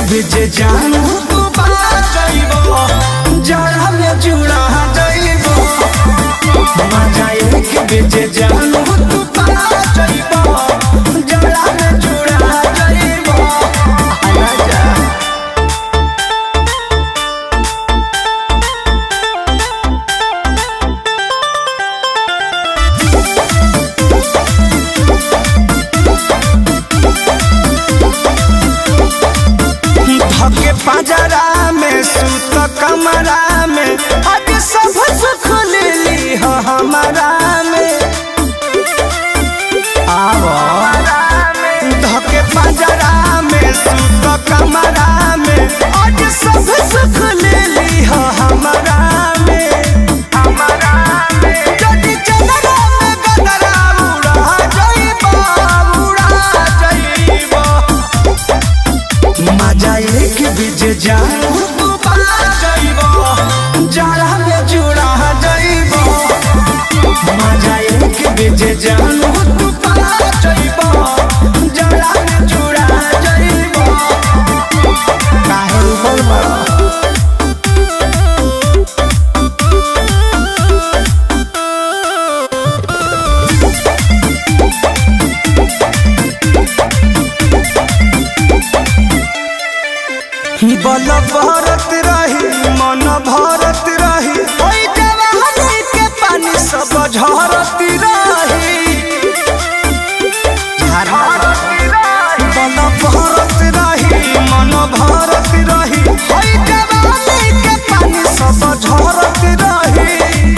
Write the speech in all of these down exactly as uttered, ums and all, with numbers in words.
बीचे जानू तू पा जाइबो जरा में जुड़ा जाइबो मजा एक बीचे जानू तू पा जाइबो जरा में जुड़ा जाइबो आना जा धके पाजरा में सूत कमरा में आज सब सुख ले ली हो हमारा में आवो धके पाजरा में सूत कमरा में आज सब सुख ले ली हो हमारा में हमारा में जदी चलरा में गदरा उड़ा जाइबो उड़ा जाइबो मजा एक बीचे जानू तू पा जाइबो जरा में जुड़ा जाइबो मजा एक बीचे जानू तू पा जाइबो जरा में जुड़ा जाइबो काहे ऊपर बड़ा बल भरत रही मन भरत रही ओई जवानी के पानी सब झरत रही बल भरत रही मन भरत रही ओई जवानी के पानी सब झरत रही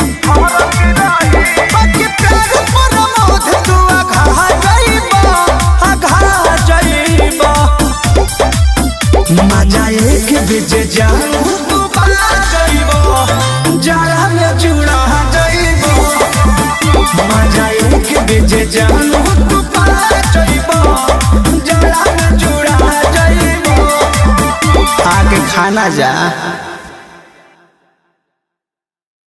बाकी प्यार पर मोध तू आघा जाइबो आघा जाइबो मजा एक बीचे जानू तू पा जाइबो जरा में जुड़ा जाइबो मजा एक बीचे जानू तू पा जाइबो जरा में जुड़ा जाइबो आके खाना जा।